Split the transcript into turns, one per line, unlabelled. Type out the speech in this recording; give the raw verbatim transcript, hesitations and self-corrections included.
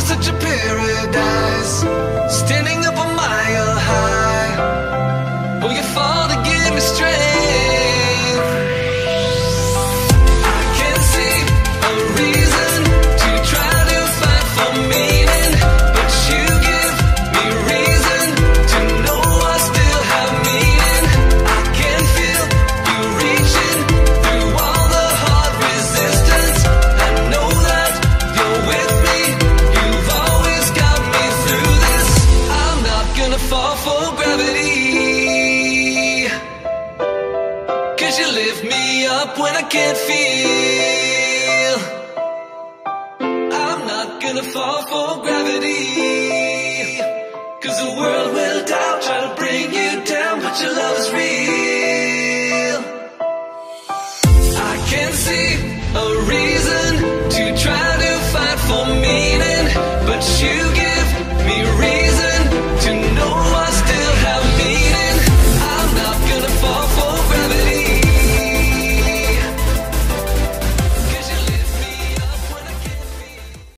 such a paradise, standing up a mile high. Oh, you fall to give me strength. I can't see a reason to try to fight for meaning, but you give me reason to know I still have meaning. I can feel you reaching through all the hard resistance. I know that you're with me. You've always got me through this. I'm not gonna fall for gravity, 'cause you lift me up when I can't feel. I'm not gonna fall for gravity, 'cause the world will doubt, try to bring you down, but your love is real. I can't see a reason to try to fight for me.